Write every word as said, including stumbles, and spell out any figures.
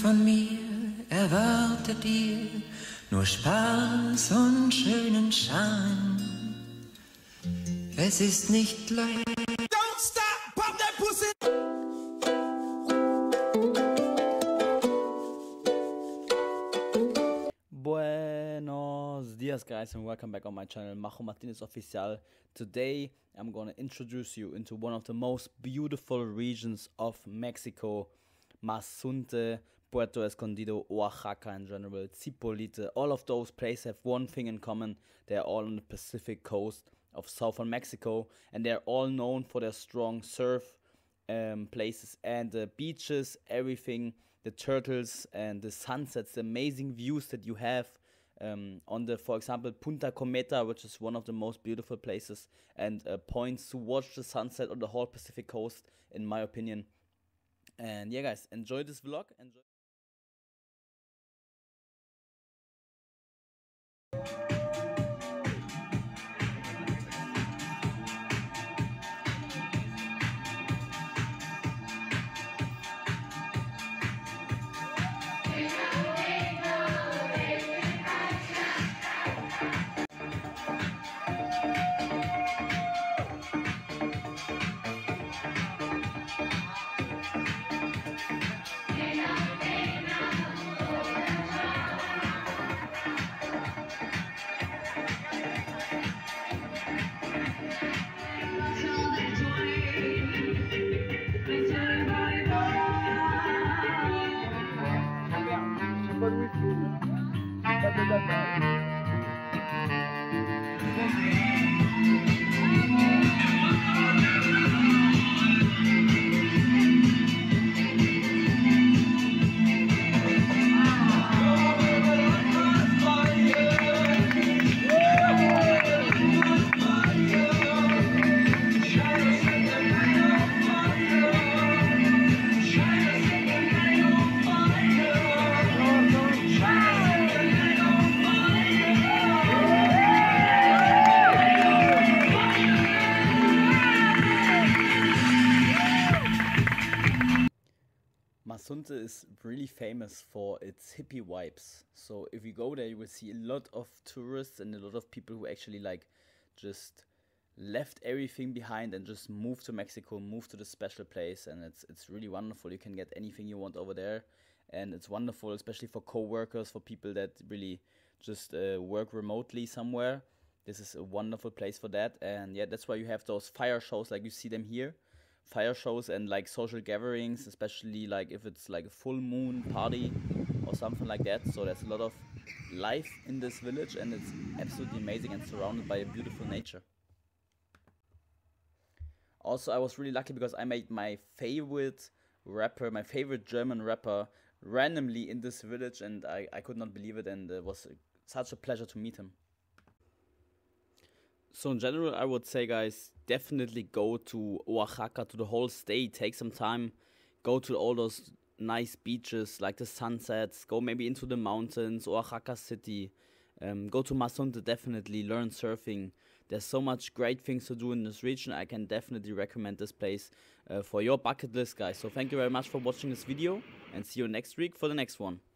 von mir erwartet ihr nur Spaß und schönen Schein. Es ist nicht leicht. Don't stop, pop that pussy. Buenos dias, guys, and welcome back on my channel, Majo Martinez Oficial. Today I'm going to introduce you into one of the most beautiful regions of Mexico, Mazunte, Puerto Escondido, Oaxaca in general, Zipolite. All of those places have one thing in common: they're all on the Pacific coast of southern Mexico, and they're all known for their strong surf um, places and the beaches, everything, the turtles and the sunsets, the amazing views that you have um, on the, for example, Punta Cometa, which is one of the most beautiful places and uh, points to watch the sunset on the whole Pacific coast, in my opinion. And yeah, guys, enjoy this vlog. Enjoy. Mazunte is really famous for its hippie vibes. So if you go there, you will see a lot of tourists and a lot of people who actually like just left everything behind and just moved to Mexico, moved to this special place, and it's it's really wonderful. You can get anything you want over there, and it's wonderful, especially for co-workers, for people that really just uh, work remotely somewhere. This is a wonderful place for that. And yeah, that's why you have those fire shows like you see them here. Fire shows and like social gatherings, especially like if it's like a full moon party or something like that. So there's a lot of life in this village, and it's absolutely amazing and surrounded by a beautiful nature. Also, I was really lucky because I made my favorite rapper, my favorite German rapper, randomly in this village, and I, I could not believe it, and it was such a pleasure to meet him. So in general, I would say, guys, definitely go to Oaxaca, to the whole state. Take some time, go to all those nice beaches, like the sunsets. Go maybe into the mountains, Oaxaca City. Um, go to Mazunte, definitely learn surfing. There's so much great things to do in this region. I can definitely recommend this place uh, for your bucket list, guys. So thank you very much for watching this video, and see you next week for the next one.